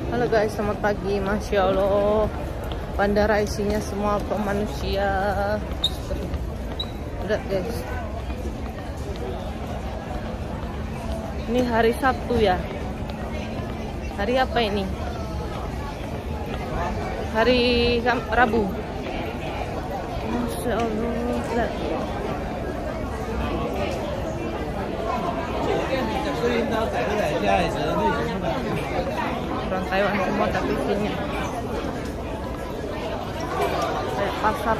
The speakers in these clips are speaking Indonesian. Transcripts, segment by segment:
Halo guys, selamat pagi. Masya Allah, bandara isinya semua manusia. Lihat guys, ini hari Sabtu ya. Hari apa ini? Hari Rabu. Masya Allah, lihat. Orang Taiwan semua tapi sini kayak pasar.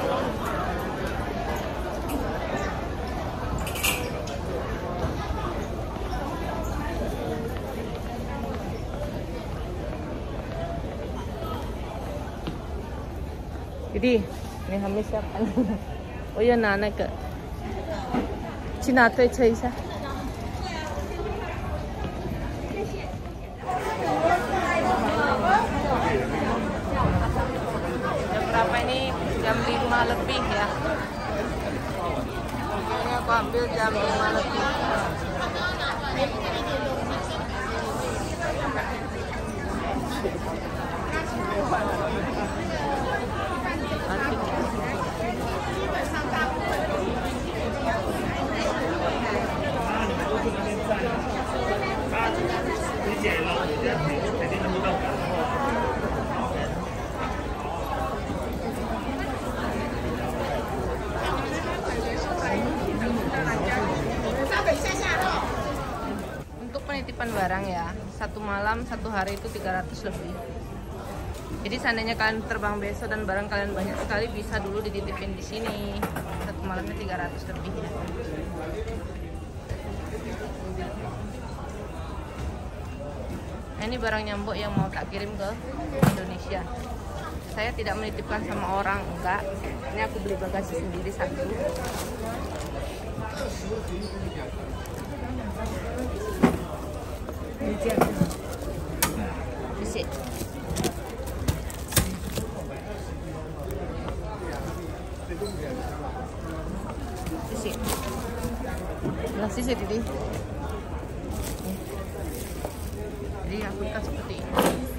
Jadi ini kami siapkan. Oh ya, nah, 那个去拿推车一下。 Jam 5 lebih ya. Ini aku ambil jam 5 lebih. Penitipan barang ya, satu malam satu hari itu 300 lebih. Jadi seandainya kalian terbang besok dan barang kalian banyak sekali, bisa dulu dititipin di sini. Satu malamnya 300 lebih ya. Nah, ini barang nyambuk yang mau tak kirim ke Indonesia. Saya tidak menitipkan sama orang, enggak. Ini aku beli bagasi sendiri satu. Sisi. Sisi. Nah, sisi Didi. Jadi aku ikat seperti ini.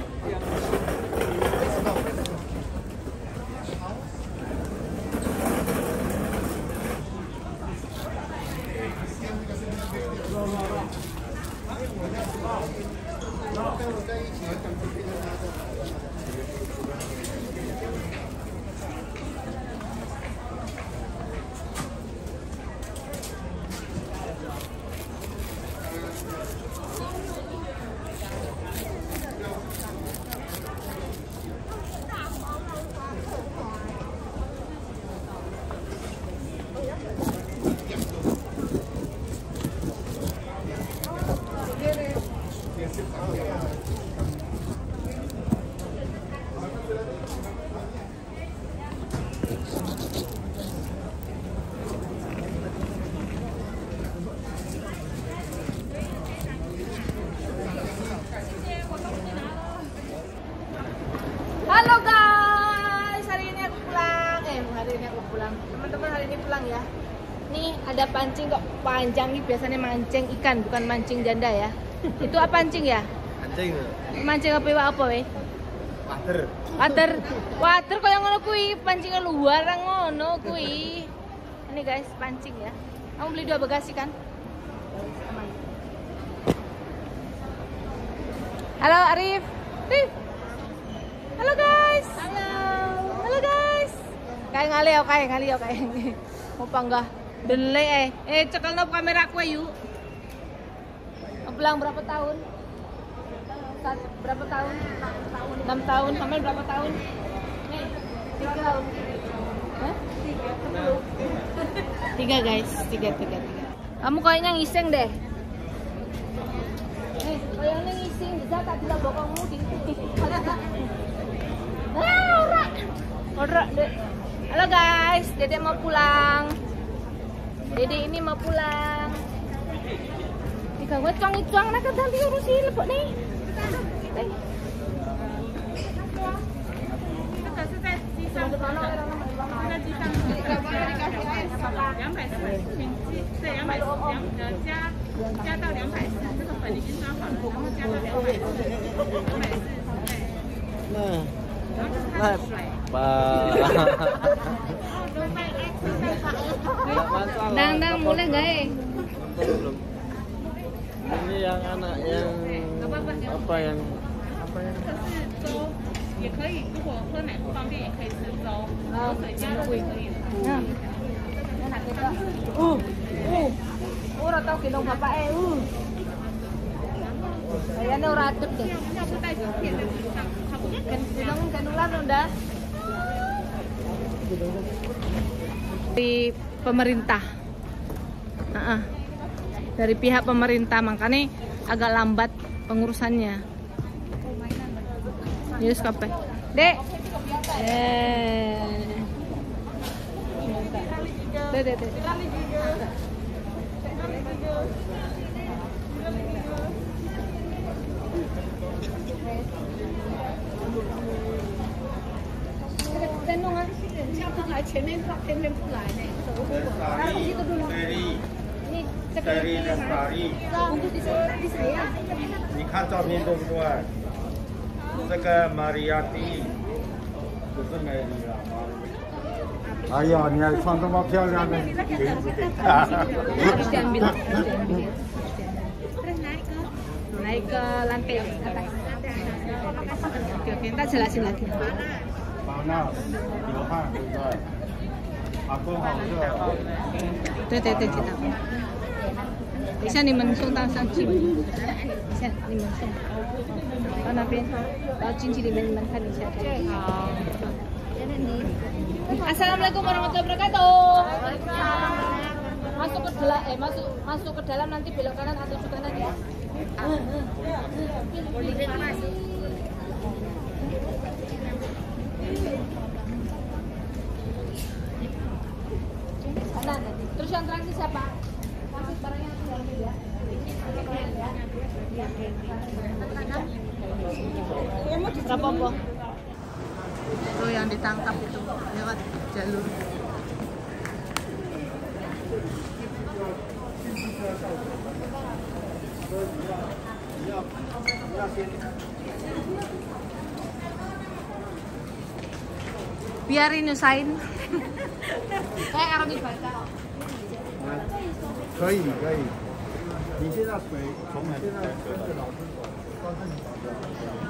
Halo guys, hari ini aku pulang. Teman-teman, hari ini pulang ya. Nih ada pancing kok panjang nih, biasanya mancing ikan, bukan mancing janda ya. Itu apa pancing ya? Mancing. Mancing apa weh? Water kok yang ngono kuwi, pancingnya luar ngono kuwi. Ini guys, pancing ya. Kamu beli 2 bagasi kan? Halo Arif. Halo guys. Halo guys. Kayak ngalih kayak. Mau panggah delay cekal no kamera aku yuk. Pulang berapa tahun? Berapa tahun? 6 tahun. Sampai berapa tahun? Nih, 3 tahun. Hah? 3 guys, 3. Kamu kayaknya ngiseng deh. Kayaknya ngiseng, bisa tak bilang bokongmu di. Ora, Dek. Halo guys, Dede mau pulang. Dede ini mau pulang. Tiga gue cuang nak ganti urusin lebok nih. Nah, Dang mulai guys. belum. Ini yang anak yang apa yang 也可以，如果喝奶不方便，也可以吃粥，然后水加热就可以了。 Enak kita. Ora tau gendong bapak Kayaknya ora adem deh. 要不带纸片在纸上，差不多。 Gendong ular udah. Dari pemerintah. Dari pihak pemerintah, makanya agak lambat pengurusannya. Yes, kape. Dek. Dek. Gendongan, siapa来前面偏偏不来呢？taruh di situ dulu. Ini bungkus di saya. 你看照片对不对？这个玛利亚蒂不是美丽了。哎呀，你还穿这么漂亮的，给不给他？ Harus diambil. Naik ke lantai atas. Oke, ntar jelasin lagi. 那流汗对不对？啊，风好热。 对，知道。等一下你们送到上去，等一下你们送到那边，然后进去里面你们看一下。好。Assalamualaikum warahmatullahi wabarakatuh. Masuk ke dalam nanti belok kanan atau ke kanan ya. Sana nanti. Terus yang terakhir siapa? Masuk barangnya ke dalam ya. Berapa po? Itu yang ditangkap itu lewat jalur. Biarin nyusahin. Kayak orang dibaca. 可以。你现在水从哪？现在跟着老师走，到这里找的。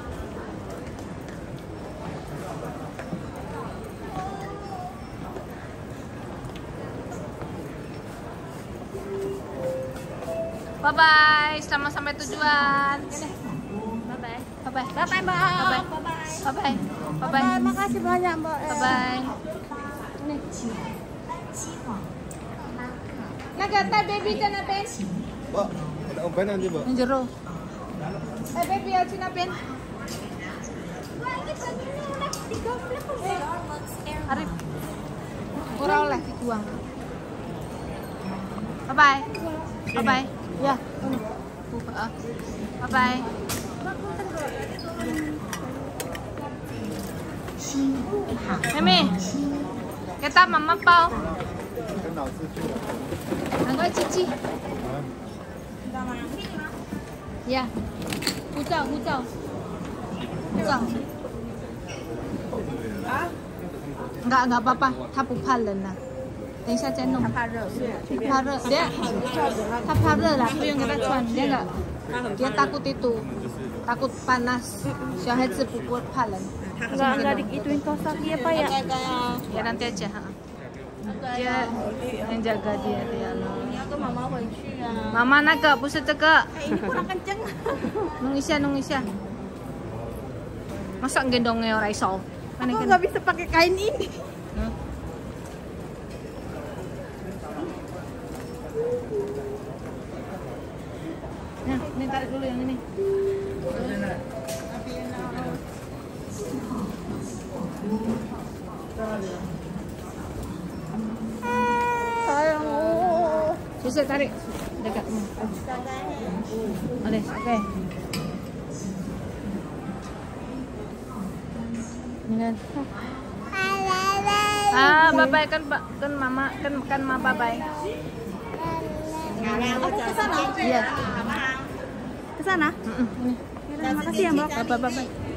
Bye bye, selamat sampai tujuan. Bye bye. Makasih banyak Mbak. Bye bye. Ini. Nagata baby ka na pen. Mbak, ada open nanti, Mbak. Yang jero. Baby ya Cina pen. Arif. Ora oleh dibuang. Bye bye. Ya. Bye bye. Mimi, kita mama bao. 跟老师去的。 难怪鸡鸡。Ya. Hujau. Enggak apa-apa, 他不怕冷了。等一下再弄。他怕热，dia他怕热了，不用给他穿，dia takut itu, takut panas. 小孩子不怕冷。 Enggak digituin tosak dia Pak ya? Ya nanti aja. Dia yang jaga dia. Mama naga, 不是这个。 Ini kurang kenceng. Nung isya. Masa gendongnya orang iso? Aku nggak bisa pakai kain ini. Nah, ini tarik dulu yang ini. Sayang. Susah tarik dekatmu. Oke. Ini kan. Bye bye kan mama kan mama bye bye. Aku ke sana. Iya. Ke sana? Ini. Terima kasih ya Mbak. Bye bye.